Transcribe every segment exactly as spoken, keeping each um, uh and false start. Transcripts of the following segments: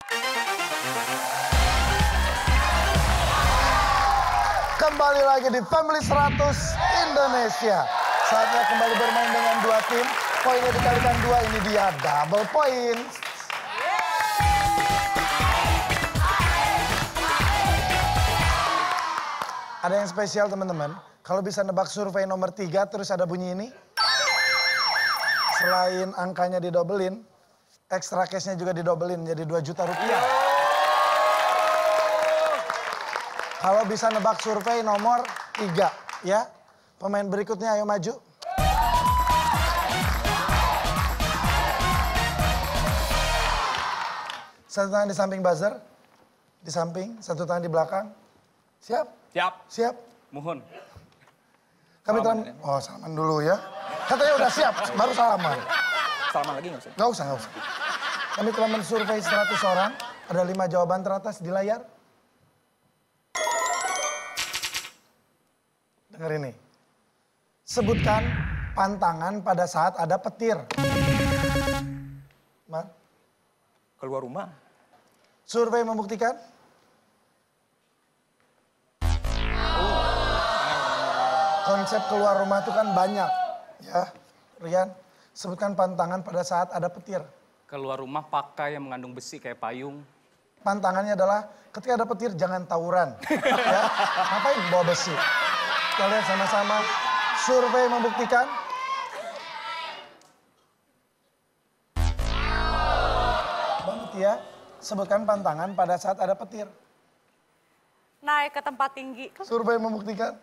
Kembali lagi di Family seratus Indonesia. Saatnya kembali bermain dengan dua tim. Poinnya dikalikan dua, ini dia double point. Ada yang spesial teman-teman. Kalau bisa nebak survei nomor tiga terus ada bunyi ini. Selain angkanya didobelin, extra cash-nya juga didobelin jadi dua juta rupiah. Kalau bisa nebak survei nomor tiga, ya. Pemain berikutnya ayo maju. Satu tangan di samping buzzer. Di samping, satu tangan di belakang. Siap? Siap. Siap? Mohon. Kami telah... Oh, salaman dulu ya. Katanya udah siap, baru salaman. Salaman lagi nggak usah? Nggak usah, nggak usah. Kami telah mensurvei seratus orang. Ada lima jawaban teratas di layar. Dengar ini. Sebutkan pantangan pada saat ada petir. Mar? Keluar rumah. Survei membuktikan? Konsep keluar rumah itu kan banyak. Ya, Rian, sebutkan pantangan pada saat ada petir. Keluar rumah pakai yang mengandung besi kayak payung. Pantangannya adalah ketika ada petir jangan tawuran. Ya, ngapain bawa besi? Kita lihat sama-sama. Survei membuktikan. Bang Tia, sebutkan pantangan pada saat ada petir. Naik ke tempat tinggi. Survei membuktikan.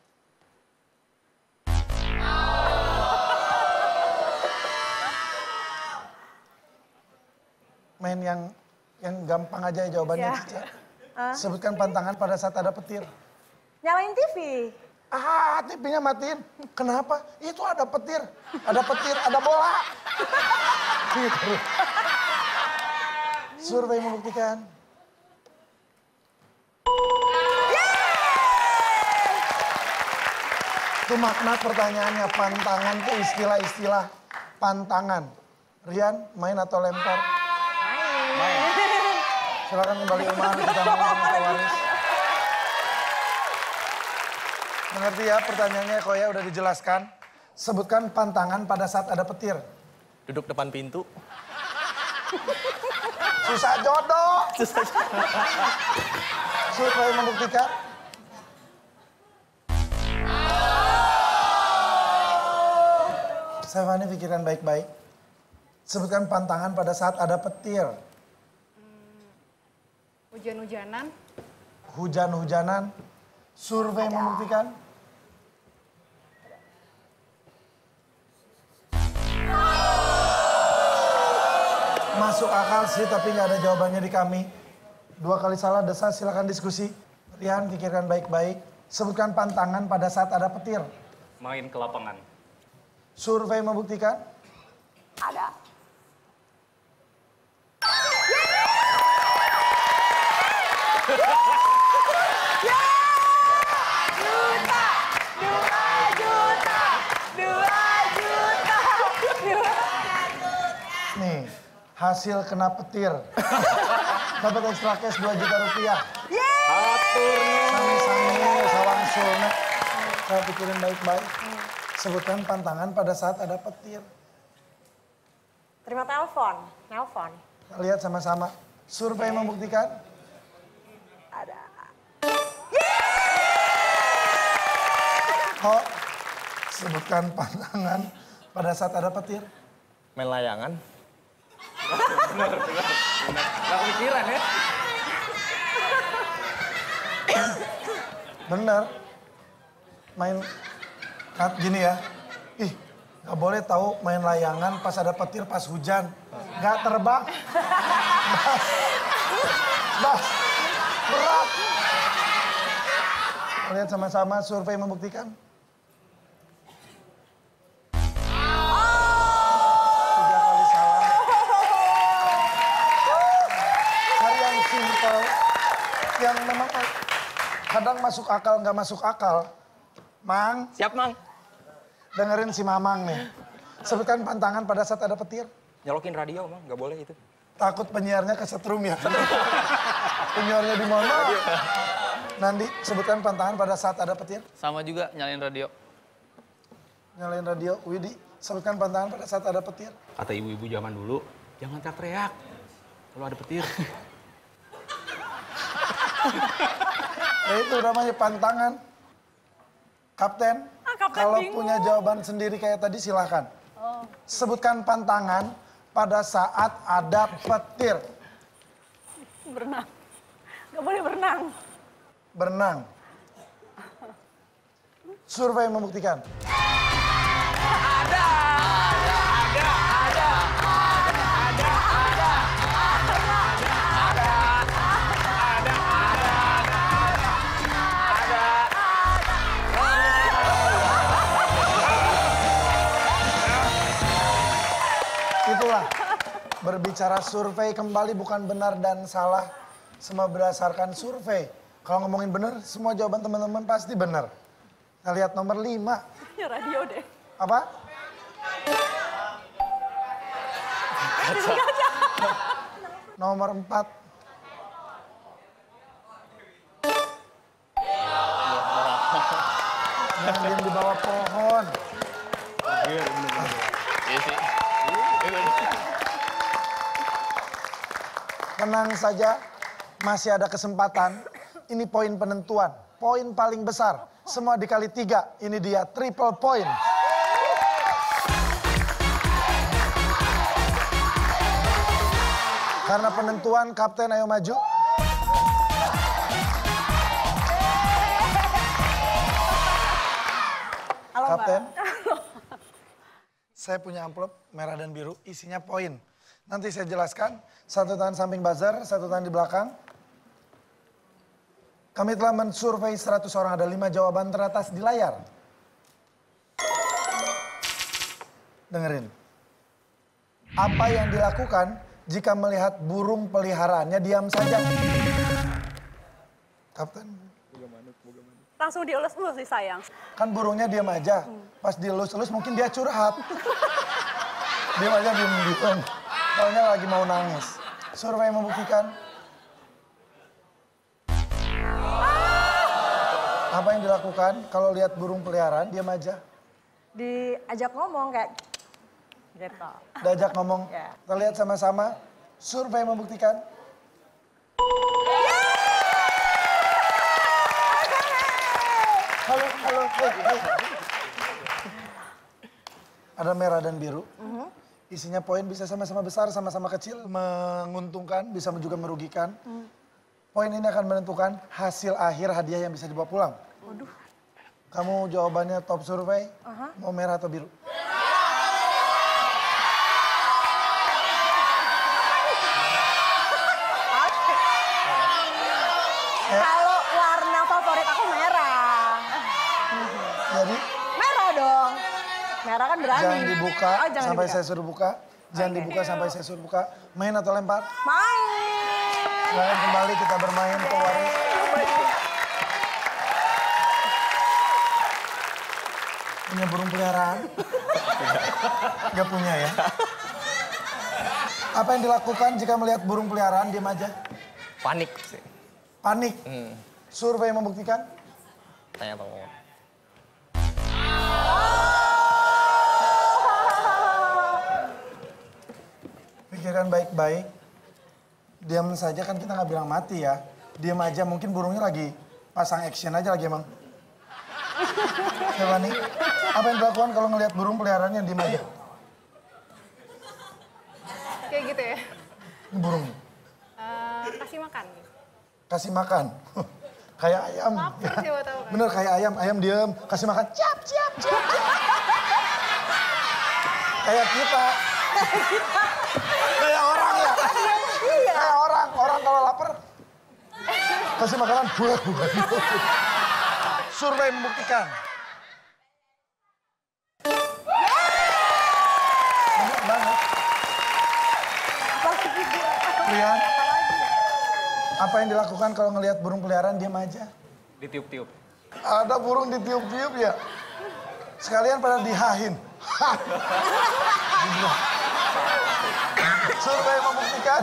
Main yang yang gampang aja ya jawabannya, Ya. Cica. Uh. Sebutkan pantangan pada saat ada petir. Nyalain T V. Ah, T V-nya matiin. Kenapa? Itu ada petir. Ada petir, ada bola. Gitu. Survei membuktikan. Itu makna pertanyaannya, pantangan itu istilah-istilah pantangan. Rian, main atau lempar? Main. Silakan kembali Umar, kita main sama Pak Waris. Mengerti ya pertanyaannya, Koya udah dijelaskan. Sebutkan pantangan pada saat ada petir. Duduk depan pintu. Susah jodoh. Susah jodoh. Survei membuktikan. Saya Fani pikirkan baik-baik. Sebutkan pantangan pada saat ada petir. Hmm, hujan-hujanan. Hujan-hujanan. Survei membuktikan. Masuk akal sih, tapi nggak ada jawabannya di kami. Dua kali salah, desa, silakan diskusi. Rian, pikirkan baik-baik. Sebutkan pantangan pada saat ada petir. Main ke lapangan. Survei membuktikan. Ada. Nih, hasil kena petir. Dapat ekstra cash dua juta rupiah. Sami-sami, sawang sulna. Saya pikirin baik-baik. Sebutkan pantangan pada saat ada petir. Terima telepon. Nelpon. Kita lihat sama-sama. Survei membuktikan. Ada. Oh, sebutkan pantangan pada saat ada petir. Main layangan. Benar, benar. Gak kepikiran ya. Bener. Main kat gini ya. Ih, gak boleh tahu main layangan pas ada petir, pas hujan. Gak terbang. Bas. Bas. Berat. Lihat sama-sama, survei membuktikan. Tiga kali salah. Hal yang simpel, yang memang kadang masuk akal, nggak masuk akal. Mang, Siap, Mang. dengerin si Mamang nih. Sebutkan pantangan pada saat ada petir. Nyolokin radio, Mang. Gak boleh itu. Takut penyiarnya kesetrum ya. Penyiarnya di mana? Nandi, sebutkan pantangan pada saat ada petir. Sama juga nyalain radio. Nyalain radio. Widi, sebutkan pantangan pada saat ada petir. Kata ibu-ibu zaman dulu, jangan teriak-teriak kalau ada petir. Ya itu namanya pantangan. Kapten, Ah, Kapten kalau bingung. punya jawaban sendiri kayak tadi silahkan. Oh. Sebutkan pantangan pada saat ada petir. Berenang. Gak boleh berenang. Berenang. Survei membuktikan. Itulah, berbicara survei kembali bukan benar dan salah. Semua berdasarkan survei. Kalau ngomongin benar, semua jawaban teman-teman pasti benar. Kita lihat nomor lima. Ya radio deh. Apa? Nomor empat. Yang diam di bawah pohon. Iya sih. Tenang saja, masih ada kesempatan. Ini poin penentuan, poin paling besar. Semua dikali tiga, ini dia triple point. Karena penentuan, Kapten ayo maju. Halo, Mbak. Kapten. Saya punya amplop merah dan biru, isinya poin. Nanti saya jelaskan, satu tangan samping buzzer, satu tangan di belakang. Kami telah mensurvei seratus orang, ada lima jawaban teratas di layar. Dengerin. Apa yang dilakukan jika melihat burung peliharaannya diam saja? Kapten. Langsung dielus-elus sih sayang. Kan burungnya diam aja. Pas dielus-elus mungkin dia curhat. Diam aja, diam-diam. Soalnya lagi mau nangis. Survei membuktikan. Apa yang dilakukan kalau lihat burung peliharaan, diam aja. Diajak ngomong kayak gitu. Diajak ngomong. Ya. Kita lihat sama-sama. Survei membuktikan. Halo, halo, hey, hey. Ada merah dan biru. Isinya poin bisa sama-sama besar, sama-sama kecil. Menguntungkan, bisa juga merugikan. Poin ini akan menentukan hasil akhir hadiah yang bisa dibawa pulang. Waduh. Kamu jawabannya top survei, mau merah atau biru? Kalau warna favorit aku merah. Jadi Merah dong. Merah kan berani. jangan dibuka Oh, jangan sampai dibuka. saya suruh buka. Jangan Oke. dibuka sampai saya suruh buka. Main atau lempar? Main. Silahkan kembali kita bermain ke waris. Punya burung peliharaan? Gak punya ya? Apa yang dilakukan jika melihat burung peliharaan? Diam aja. Panik sih. Panik. Hmm. Survei membuktikan. Tanya tolong. Pikirkan baik-baik. Diam saja kan kita nggak bilang mati ya. Diam aja, mungkin burungnya lagi pasang action aja lagi emang. Coba nih, apa yang dilakukan kalau ngelihat burung peliharaan yang diam aja? Kayak gitu ya. Ini burung. Eh, kasih makan. Kasih makan. Kayak ayam. Lapar siapa tahu kan. Bener kayak ayam, ayam diam, kasih makan. Ciap, ciap, ciap. Kayak kita. Kayak orang ya. Kayak orang, orang kalau lapar. Kasih makanan. Buah, buah. Survei membuktikan. Banyak banget. Lian, apa yang dilakukan kalau ngelihat burung peliharaan diam aja? Ditiup-tiup. Ada burung ditiup-tiup ya. Sekalian pada dihahin. Hah. Survei membuktikan.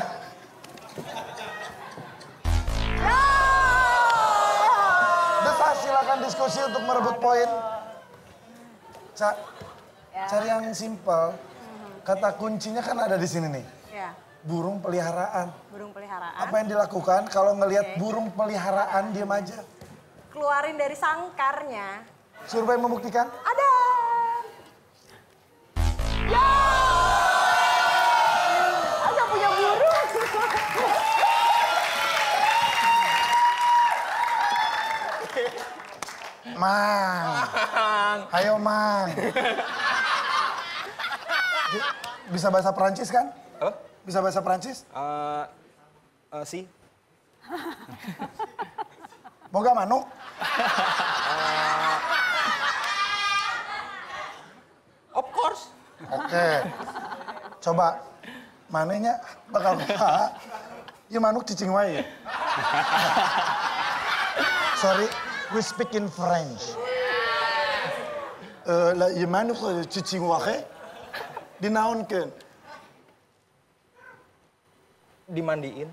Desas, silakan diskusi untuk merebut poin. Ca, cari yang simpel. Kata kuncinya kan ada di sini nih. Ya, Burung peliharaan. burung peliharaan. Apa yang dilakukan kalau ngelihat burung peliharaan diam aja? Keluarin dari sangkarnya. Survei membuktikan. Ada. Ya. Ada punya burung. Mang. Ayo Mang. Bisa bahasa Perancis kan? Apa? Bisa bahasa Perancis? Eh, eh, si. Boga manuk? Of course. Oke. Coba. Manehnya bakal lupa. Ya manuk cicing wae. Sorry, we speak in French. Eh, lah ya manuk cicing wae. Dinaonkeun. Dimandiin.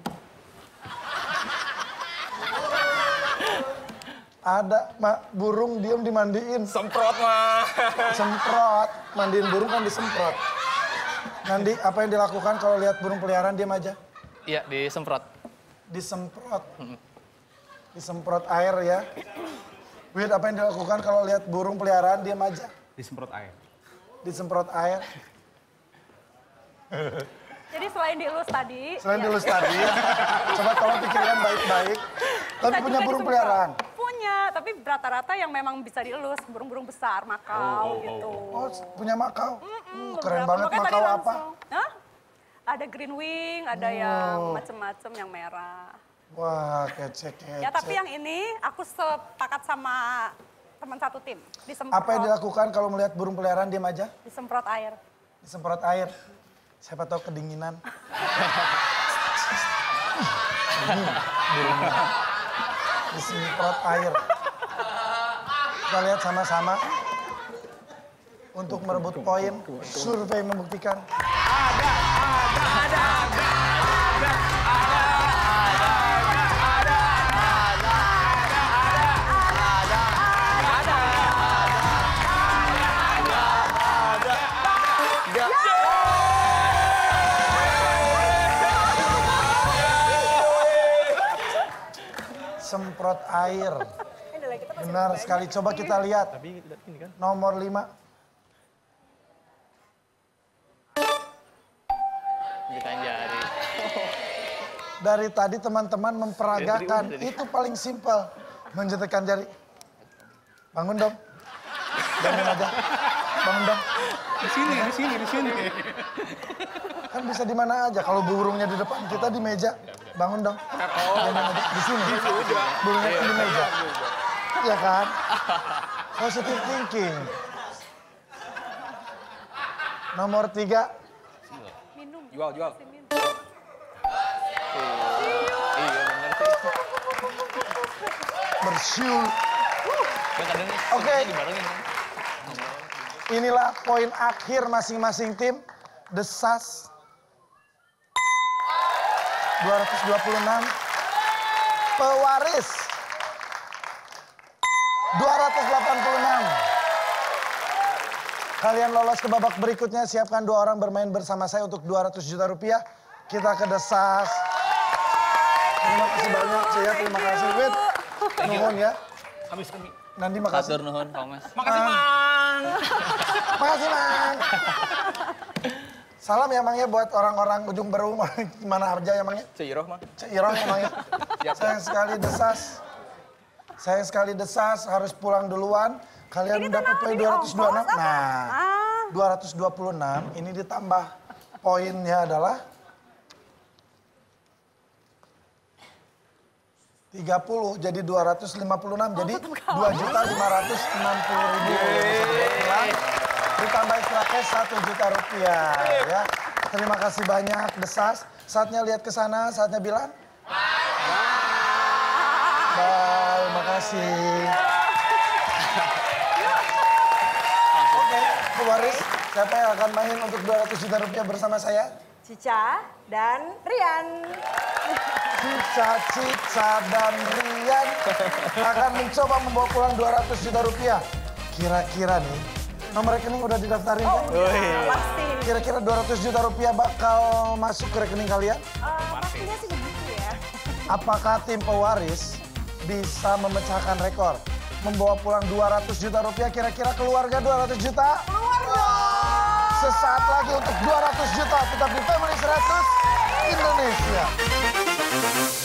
Ada ma, burung diem dimandiin. Semprot mah. Semprot. Mandiin burung kan disemprot. Nanti apa yang dilakukan kalau lihat burung peliharaan diam aja? Iya, disemprot. Disemprot. Disemprot air ya. Wid, apa yang dilakukan kalau lihat burung peliharaan diam aja? Disemprot air. Disemprot air. Jadi selain dielus tadi. Selain ya, dilus tadi, coba tolong pikirkan baik-baik. Tapi bisa punya juga burung disemprot. peliharaan? Punya, tapi rata-rata yang memang bisa dielus. Burung-burung besar, makau gitu. Oh, punya makau? Mm, Uh, keren beberapa. banget, Makanya makau tadi apa? langsung, Hah? Ada green wing, ada yang macem-macem yang merah. Wah, kece-kece. Ya tapi yang ini aku sepakat sama teman satu tim. Disemprot, Apa yang dilakukan kalau melihat burung peliharaan diam aja? disemprot air. Disemprot air. Siapa tahu kedinginan. Ini burungnya. Disemprot air. Kita lihat sama-sama. Untuk merebut poin, survei membuktikan. Semprot air. Benar sekali. Coba kita lihat. Nomor lima. Bukan jari. Dari tadi teman-teman memperagakan. Itu paling simpel. Menjentikan jari. Bangun dong. Bangun aja. Bangun dong. Di sini, di sini, di sini. Kan bisa di mana aja. Kalau burungnya di depan kita di meja. Bangun dong. Bangun aja. Di sini. Burungnya kan di meja. Ya kan? Positive thinking. Nomor tiga. Minum. Jual, jual. Iya bener sih. Bersiul. Kan kadang nih, Oke. sebenarnya dibarengin kan. Inilah poin akhir masing-masing tim. Desas. dua ratus dua puluh enam. Pewaris. dua ratus delapan puluh enam. Kalian lolos ke babak berikutnya. Siapkan dua orang bermain bersama saya untuk dua ratus juta rupiah. Kita ke Desas. Terima kasih banyak. Saya terima kasih. Wait. Nuhun ya. Habis kami. Nandi makasih. Atur nuhun, Kang Mas. Makasih, Mang. Makasih, Mang. Salam ya, Mang ya, buat orang-orang ujung Berung. Mana aja ya, Mang ya. Seiroh mah. Ceiroh ya, Mang ya. Sayang sekali Desas. Sayang sekali Desas harus pulang duluan. Kalian Ini dapat tenang, poin ini dua ratus dua puluh enam. ongkos apa? Nah, Ah. dua ratus dua puluh enam ini ditambah poinnya adalah tiga puluh jadi dua ratus lima puluh enam. Jadi dua juta lima ratus enam puluh ribu. Ditambah extra cash satu juta rupiah ya. Terima kasih banyak Desas. Saatnya lihat ke sana, saatnya bilang. Bye, makasih. Oke, pewaris, siapa yang akan main untuk dua ratus juta rupiah bersama saya? Cica dan Rian. Cica, Cica, dan Rian akan mencoba membawa pulang dua ratus juta rupiah. Kira-kira nih, nomor rekening udah didaftarin kan? Pasti. Kira-kira dua ratus juta rupiah bakal masuk ke rekening kalian? Uh, pastinya sih begitu ya. Apakah tim pewaris bisa memecahkan rekor? Membawa pulang dua ratus juta rupiah, kira-kira keluarga dua ratus juta? Keluar dong. Sesaat lagi untuk dua ratus juta, tetap di Family seratus Indonesia.